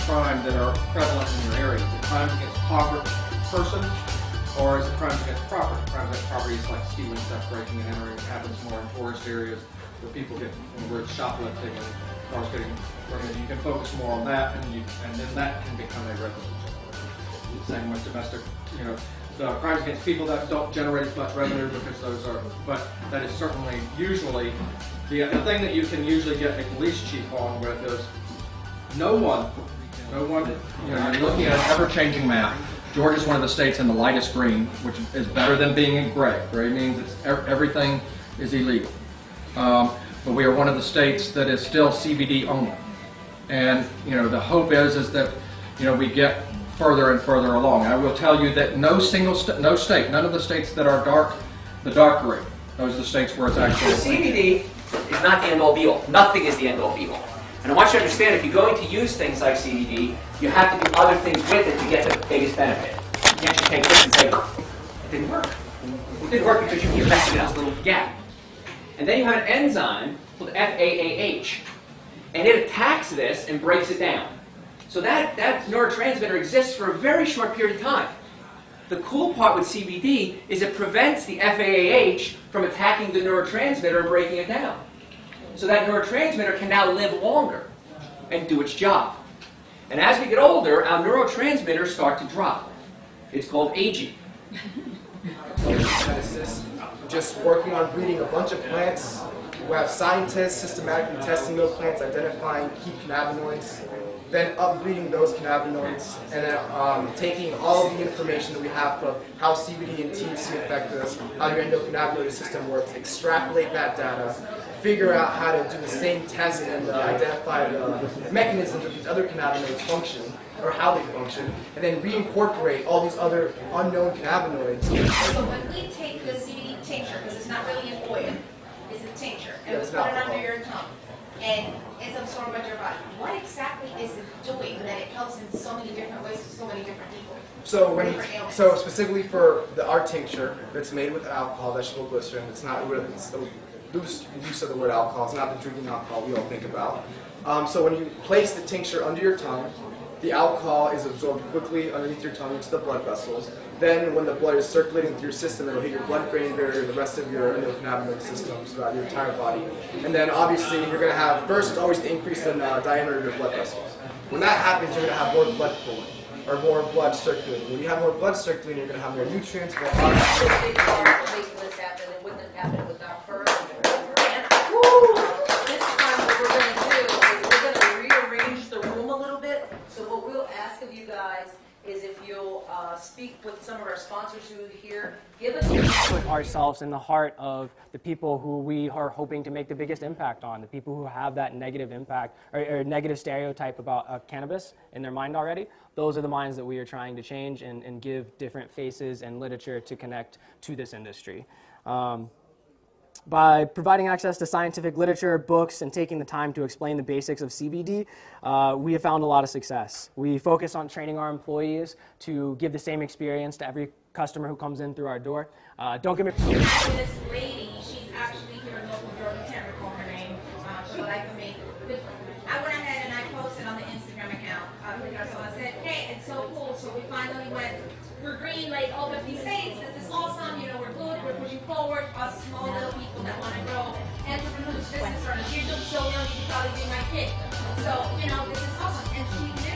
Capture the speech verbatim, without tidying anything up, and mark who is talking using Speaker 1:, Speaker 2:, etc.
Speaker 1: crime that are prevalent in your area? Is it crimes against property, persons, or is it crimes against property? Crimes against property is like stealing stuff, breaking and entering. It happens more in tourist areas where people get, where it's shoplifting and cars getting broken. You can focus more on that, and you, and then that can become a revenue generator. Same with domestic, you know, the crimes against people that don't generate as much revenue because those are, but that is certainly usually, the, the thing that you can usually get a police chief on with is no one, no one, you know, you're looking at an ever-changing map. Georgia's one of the states in the lightest green, which is better than being in gray. Gray means it's, everything is illegal. Um, but we are one of the states that is still C B D only. And, you know, the hope is, is that, you know, we get further and further along. I will tell you that no single, st no state, none of the states that are dark, the dark gray, those are the states where it's actually.
Speaker 2: The C B D is not the end-all be-all. Nothing is the end-all be-all. And I want you to understand, if you're going to use things like C B D, you have to do other things with it to get the biggest benefit. You can't just take this and say, it didn't work. It didn't work because you left it in this little gap. And then you have an enzyme called F A A H, and it attacks this and breaks it down. So that, that neurotransmitter exists for a very short period of time. The cool part with C B D is it prevents the F A A H from attacking the neurotransmitter and breaking it down. So that neurotransmitter can now live longer and do its job. And as we get older, our neurotransmitters start to drop. It's called aging.
Speaker 3: Just working on breeding a bunch of plants. We have scientists systematically testing those plants, identifying key cannabinoids, then upbreeding those cannabinoids, and then um, taking all of the information that we have from how C B D and T H C affect us, how your endocannabinoid system works, extrapolate that data, figure out how to do the same test and uh, identify the mechanisms that these other cannabinoids function, or how they function, and then reincorporate all these other unknown cannabinoids.
Speaker 4: So when we take the C B D tincture, because it's not really an oil, it's a tincture, and we put it under your tongue, and it's absorbed by your body, what exactly is it doing that it helps in so many different ways to so many different people?
Speaker 3: So when you, so specifically for the our tincture that's made with alcohol, vegetable glycerin, it's not really, it's the loose use of the word alcohol, it's not the drinking alcohol we all think about. Um, so when you place the tincture under your tongue, the alcohol is absorbed quickly underneath your tongue into the blood vessels. Then when the blood is circulating through your system, it'll hit your blood-brain barrier and the rest of your endocannabinoid systems throughout your entire body. And then obviously you're going to have, first it's always the increase in uh, diameter of your blood vessels. When that happens, you're going to have more blood flowing, or more blood circulating. When you have more blood circulating, you're going to have more nutrients, more oxygen.
Speaker 4: This happen, it wouldn't have happened without her. Woo! This time what we're going to do is we're going to rearrange the room a little bit. So what we'll ask of you guys is if you'll uh, speak with some of our sponsors who are here, give us your...
Speaker 5: Put ourselves in the heart of the people who we are hoping to make the biggest impact on, the people who have that negative impact or, or negative stereotype about uh, cannabis in their mind already. Those are the minds that we are trying to change and, and give different faces and literature to connect to this industry. Um, By providing access to scientific literature, books, and taking the time to explain the basics of C B D, uh, we have found a lot of success. We focus on training our employees to give the same experience to every customer who comes in through our door. Uh, don't get me wrong.
Speaker 4: This lady, she's actually here in local Georgia, I can't recall her name, uh, she liked me. But I went ahead and I posted on the Instagram account, uh, because I said, hey, it's so cool, so we finally went, we're green like all fifty states, this is awesome, you know, we're good, we're pushing forward, us small little people that want to grow entrepreneurs, business owners, you look so young, you could probably be my kid. So, you know, this is awesome. And she